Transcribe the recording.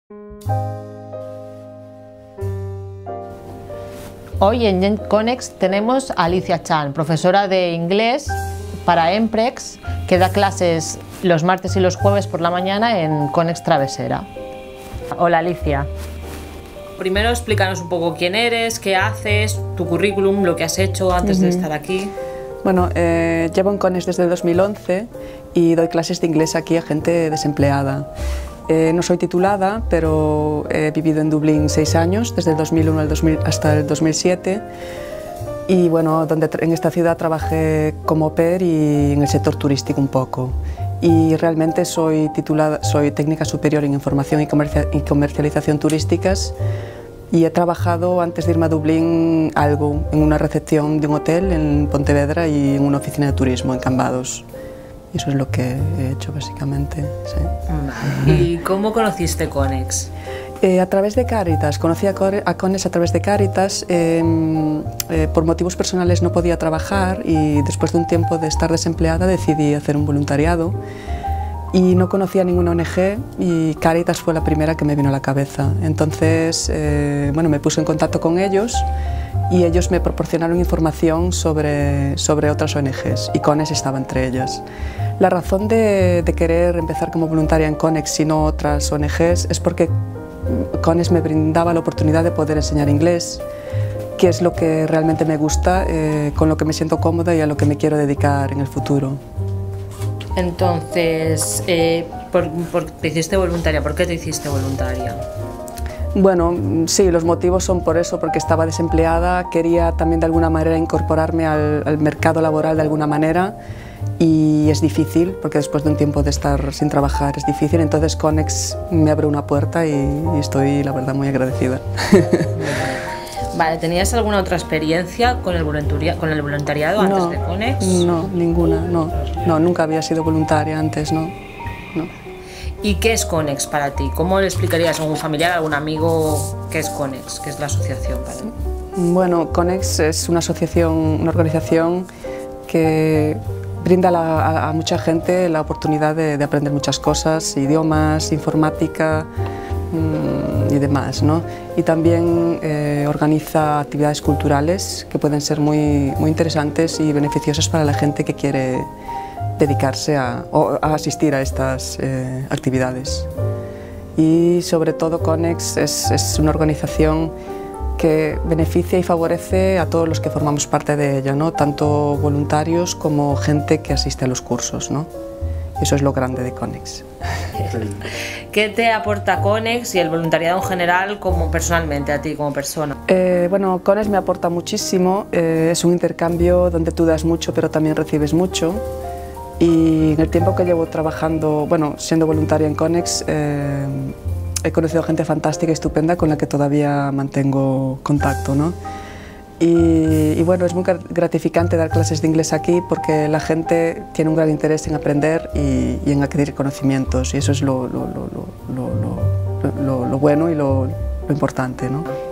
Hoy en GenConnex tenemos a Alicia Chan, profesora de inglés para EMPREX, que da clases los martes y los jueves por la mañana en Connex Travesera. Hola Alicia. Primero explícanos un poco quién eres, qué haces, tu currículum, lo que has hecho antes de estar aquí. Bueno, llevo en Connex desde el 2011 y doy clases de inglés aquí a gente desempleada. No soy titulada, pero he vivido en Dublín 6 años, desde el 2001 hasta el 2007. Y bueno, en esta ciudad trabajé como au pair y en el sector turístico un poco. Y realmente soy técnica superior en información y comercialización turísticas. Y he trabajado, antes de irme a Dublín, algo en una recepción de un hotel en Pontevedra y en una oficina de turismo en Cambados. Y eso es lo que he hecho básicamente. Sí. ¿Y cómo conociste Connex? A través de Cáritas, conocí a Connex a través de Cáritas. Por motivos personales no podía trabajar y después de un tiempo de estar desempleada decidí hacer un voluntariado y no conocía ninguna ONG y Cáritas fue la primera que me vino a la cabeza. Entonces, bueno, me puse en contacto con ellos y ellos me proporcionaron información sobre otras ONGs y Connex estaba entre ellas. La razón de querer empezar como voluntaria en Connex y no otras ONGs es porque Connex me brindaba la oportunidad de poder enseñar inglés, que es lo que realmente me gusta, con lo que me siento cómoda y a lo que me quiero dedicar en el futuro. Entonces, te hiciste voluntaria. ¿Por qué te hiciste voluntaria? Bueno, sí, los motivos son por eso, porque estaba desempleada, quería también de alguna manera incorporarme al mercado laboral de alguna manera y es difícil, porque después de un tiempo de estar sin trabajar es difícil, entonces Connex me abrió una puerta y estoy, la verdad, muy agradecida. Vale, ¿tenías alguna otra experiencia con el voluntariado antes de Connex? No, ninguna, no, nunca había sido voluntaria antes, no. ¿Y qué es Connex para ti? ¿Cómo le explicarías a algún familiar, a algún amigo qué es Connex, qué es la asociación para ti? Bueno, Connex es una asociación, una organización que brinda a mucha gente la oportunidad de aprender muchas cosas, idiomas, informática y demás, ¿no? Y también organiza actividades culturales que pueden ser muy interesantes y beneficiosas para la gente que quiere dedicarse a asistir a estas actividades. Y sobre todo Connex es una organización que beneficia y favorece a todos los que formamos parte de ella, ¿no? Tanto voluntarios como gente que asiste a los cursos, ¿no? Eso es lo grande de Connex. ¿Qué te aporta Connex y el voluntariado en general como personalmente a ti como persona? Bueno, Connex me aporta muchísimo, es un intercambio donde tú das mucho pero también recibes mucho y en el tiempo que llevo trabajando, bueno, siendo voluntaria en Connex, he conocido gente fantástica y estupenda con la que todavía mantengo contacto, ¿no? Y bueno, es muy gratificante dar clases de inglés aquí porque la gente tiene un gran interés en aprender y en adquirir conocimientos y eso es lo bueno y lo importante, ¿no?